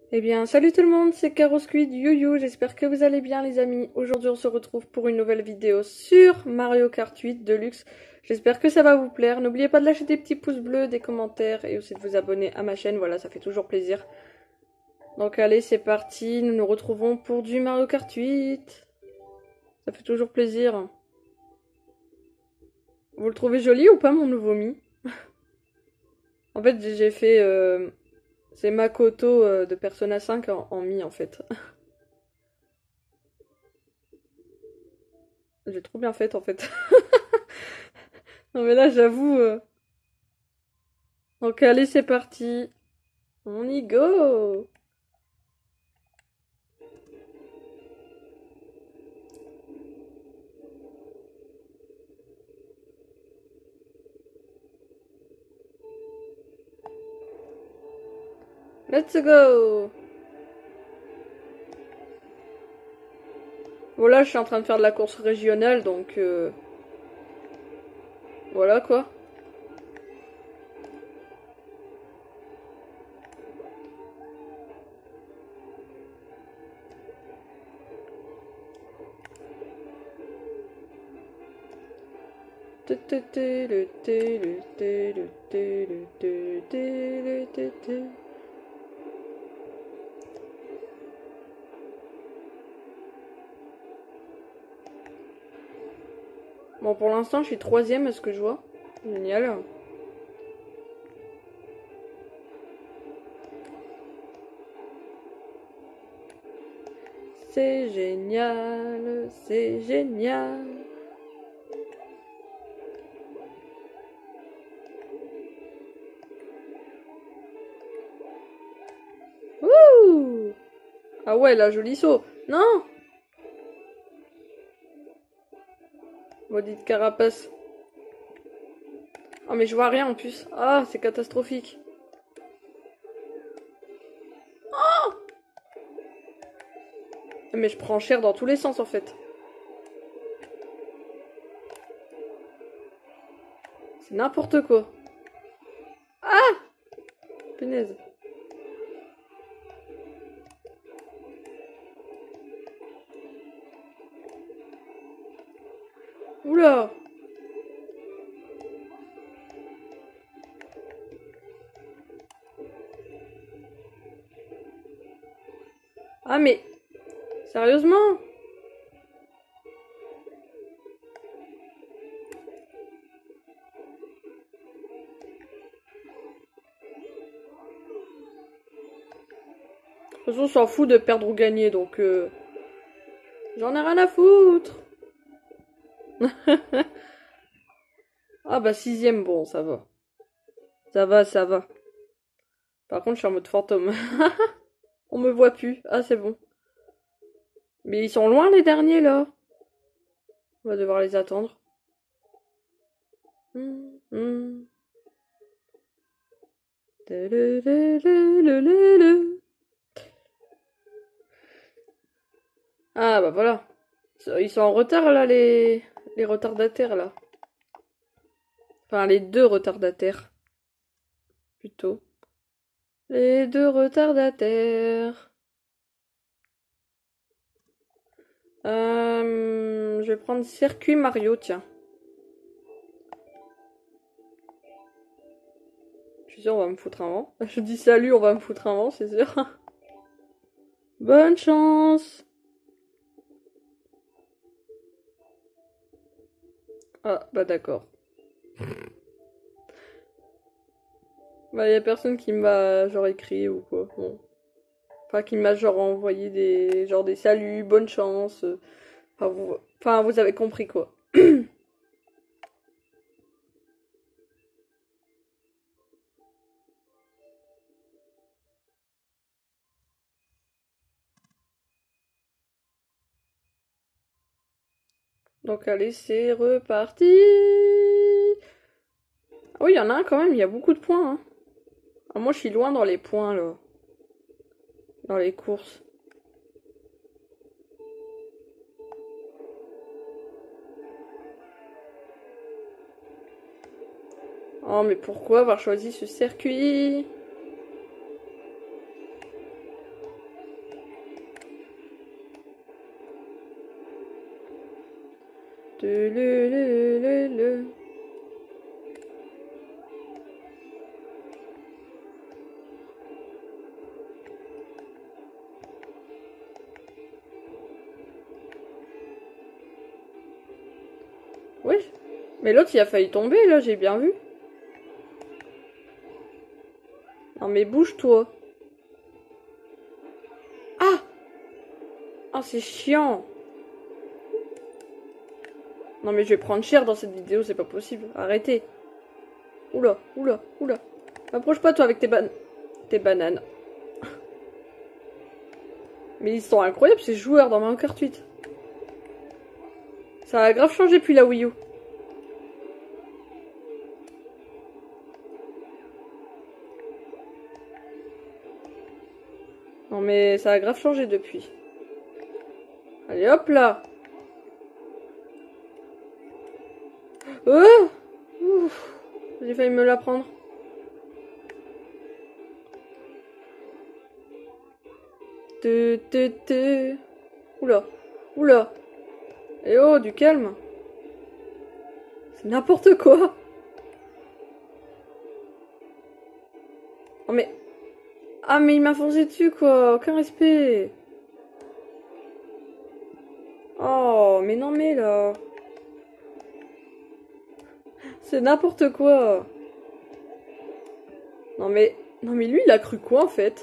Eh bien, salut tout le monde, c'est Carosquid You, j'espère que vous allez bien les amis. Aujourd'hui on se retrouve pour une nouvelle vidéo sur Mario Kart 8 Deluxe. J'espère que ça va vous plaire. N'oubliez pas de lâcher des petits pouces bleus, des commentaires et aussi de vous abonner à ma chaîne, voilà, ça fait toujours plaisir. Donc allez, c'est parti, nous nous retrouvons pour du Mario Kart 8. Ça fait toujours plaisir. Vous le trouvez joli ou pas mon nouveau Mi? En fait, j'ai fait... c'est Makoto de Persona 5 en Mi en fait. J'ai trop bien fait en fait. Non mais là j'avoue... Donc allez c'est parti. On y go. Let's go. Voilà, je suis en train de faire de la course régionale donc... voilà quoi. Bon pour l'instant je suis troisième à ce que je vois. Génial. C'est génial, c'est génial. Wouh! Ah ouais, la jolie saut. Non! Maudite carapace. Oh mais je vois rien en plus. Ah, c'est catastrophique. Mais je prends cher dans tous les sens en fait. C'est n'importe quoi. Ah! Punaise. Oula! Ah mais... Sérieusement? De toute façon, on s'en fout de perdre ou gagner, donc... j'en ai rien à foutre. Ah bah sixième, bon, ça va. Ça va, ça va. Par contre, je suis en mode fantôme. On me voit plus. Ah, c'est bon. Mais ils sont loin les derniers, là. On va devoir les attendre. Hum, hum. Ah bah voilà. Ils sont en retard là, les retardataires là. Enfin, les deux retardataires, plutôt. Les deux retardataires. Je vais prendre Circuit Mario, tiens. Je suis sûr, on va me foutre un vent. Je dis salut, on va me foutre un vent, c'est sûr. Bonne chance! Ah, bah d'accord. Bah, y a personne qui m'a genre écrit ou quoi. Bon. Enfin, qui m'a genre envoyé des saluts, bonne chance. Enfin, vous avez compris quoi. Donc allez, c'est reparti. Ah oui, il y en a un quand même, il y a beaucoup de points. Hein. Ah, moi, je suis loin dans les points là, dans les courses. Oh, mais pourquoi avoir choisi ce circuit? Le. Oui, mais l'autre il a failli tomber là, j'ai bien vu. Non mais bouge-toi. Ah! Ah c'est chiant. Non mais je vais prendre cher dans cette vidéo, c'est pas possible. Arrêtez. Oula, oula, oula. M'approche pas toi avec tes bananes. Mais ils sont incroyables ces joueurs dans Mario Kart 8. Ça a grave changé depuis la Wii U. Non mais ça a grave changé depuis. Allez hop là. Ouf, j'ai failli me la prendre. Oula, oula. Eh oh, du calme. C'est n'importe quoi. Oh mais... Ah mais il m'a foncé dessus quoi, aucun respect. Oh mais non mais là. C'est n'importe quoi. Non mais lui il a cru quoi en fait?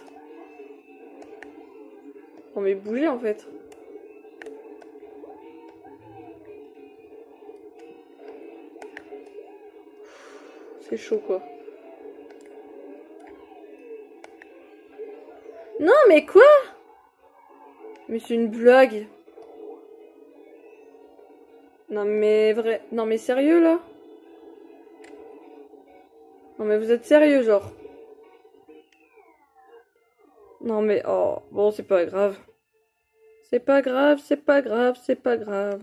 Non mais bougez en fait. C'est chaud quoi. Non mais quoi? Mais c'est une blague. Non mais vrai. Non mais sérieux là? Non mais vous êtes sérieux genre? Non mais oh bon c'est pas grave. C'est pas grave, c'est pas grave, c'est pas grave.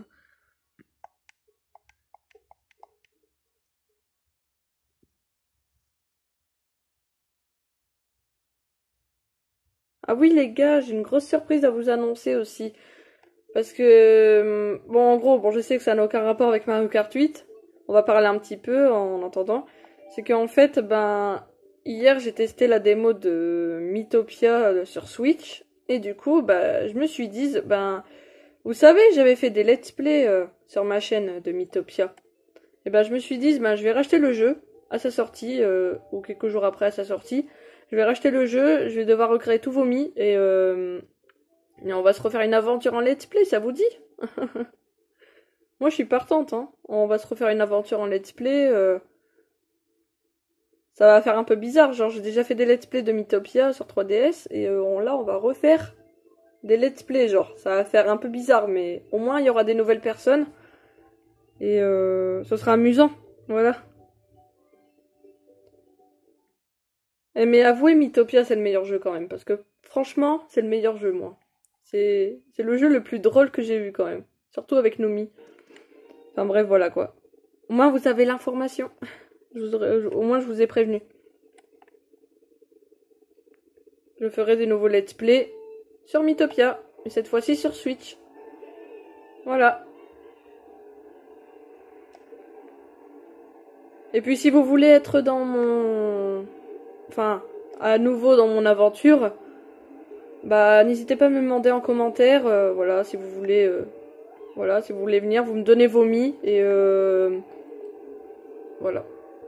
Ah oui les gars, j'ai une grosse surprise à vous annoncer aussi. Parce que, bon en gros, bon je sais que ça n'a aucun rapport avec Mario Kart 8. On va parler un petit peu en entendant. C'est qu'en fait, ben, hier j'ai testé la démo de Mythopia sur Switch. Et du coup, bah, je me suis dit, ben, vous savez, j'avais fait des let's play sur ma chaîne de Mythopia. Et ben, je me suis dit, ben, je vais racheter le jeu à sa sortie, ou quelques jours après à sa sortie. Je vais racheter le jeu, je vais devoir recréer tous vos mi et on va se refaire une aventure en let's play, ça vous dit? Moi je suis partante, hein. On va se refaire une aventure en let's play. Ça va faire un peu bizarre, genre j'ai déjà fait des let's play de Mythopia sur 3DS et là on va refaire des let's play, genre ça va faire un peu bizarre, mais au moins il y aura des nouvelles personnes et ce sera amusant, voilà. Mais avouez, Mythopia c'est le meilleur jeu quand même, parce que franchement c'est le meilleur jeu moi. C'est le jeu le plus drôle que j'ai vu quand même, surtout avec Nomi. Enfin bref voilà quoi. Au moins vous avez l'information. Au moins je vous ai prévenu. Je ferai des nouveaux let's play sur Mythopia, mais cette fois-ci sur Switch. Voilà. Et puis si vous voulez être dans mon... Enfin, à nouveau dans mon aventure, bah n'hésitez pas à me demander en commentaire, voilà, si vous voulez... voilà, si vous voulez venir, vous me donnez vos mi et voilà.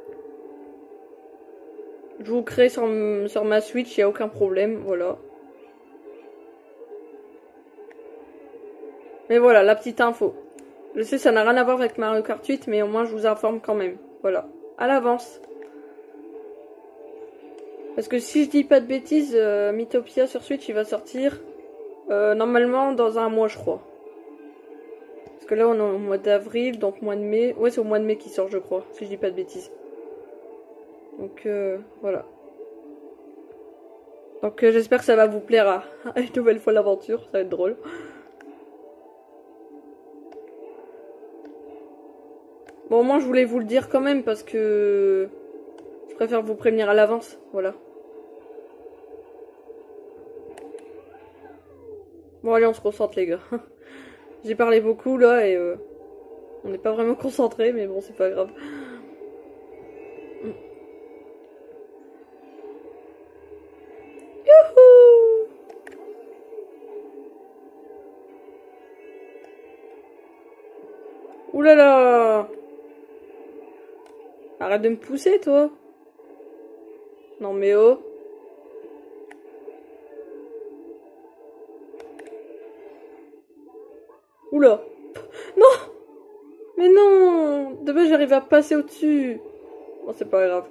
Je vous crée sur ma Switch, il n'y a aucun problème, voilà. Mais voilà, la petite info. Je sais, ça n'a rien à voir avec Mario Kart 8, mais au moins je vous informe quand même. Voilà, à l'avance. Parce que si je dis pas de bêtises, Mythopia sur Switch, il va sortir normalement dans un mois, je crois. Parce que là, on est au mois d'avril, donc mois de mai. Ouais, c'est au mois de mai qu'il sort, je crois, si je dis pas de bêtises. Donc, voilà. Donc, j'espère que ça va vous plaire à une nouvelle fois l'aventure, ça va être drôle. Bon, moi, je voulais vous le dire quand même, parce que je préfère vous prévenir à l'avance, voilà. Bon, allez, on se concentre, les gars. J'ai parlé beaucoup, là, et On n'est pas vraiment concentré, mais bon, c'est pas grave. Youhou! Ouh là là! Arrête de me pousser, toi! Non mais oh! Oula! Non! Mais non! De base, j'arrive à passer au-dessus. Bon, c'est pas grave.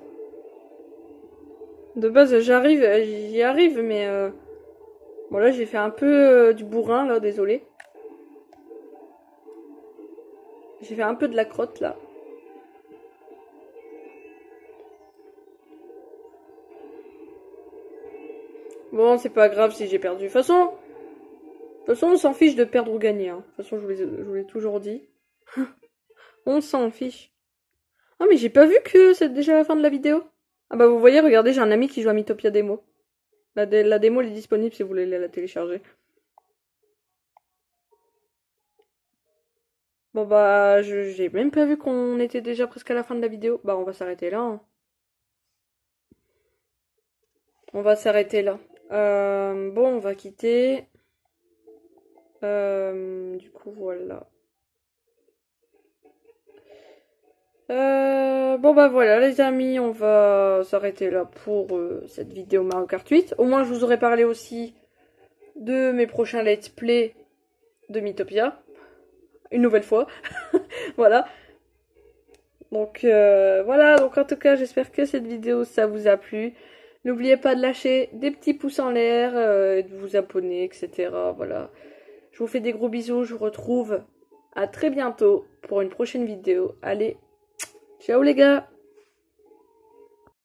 De base, j'y arrive, mais... Bon, là, j'ai fait un peu du bourrin, là, désolé. J'ai fait un peu de la crotte, là. Bon, c'est pas grave si j'ai perdu. De toute façon, on s'en fiche de perdre ou gagner. Hein. De toute façon, je vous l'ai toujours dit. On s'en fiche. Ah, mais j'ai pas vu que c'est déjà la fin de la vidéo. Ah bah vous voyez, regardez, j'ai un ami qui joue à Mythopia Demo. La démo, elle est disponible si vous voulez la télécharger. Bon bah, j'ai même pas vu qu'on était déjà presque à la fin de la vidéo. Bah on va s'arrêter là. Hein. On va s'arrêter là. Bon, on va quitter. Du coup, voilà. Bon bah voilà les amis, on va s'arrêter là pour cette vidéo Mario Kart 8. Au moins je vous aurais parlé aussi de mes prochains let's play de Mythopia. Une nouvelle fois. Voilà. Donc voilà, donc en tout cas j'espère que cette vidéo ça vous a plu. N'oubliez pas de lâcher des petits pouces en l'air, de vous abonner, etc. Voilà. Je vous fais des gros bisous, je vous retrouve à très bientôt pour une prochaine vidéo. Allez, ciao les gars!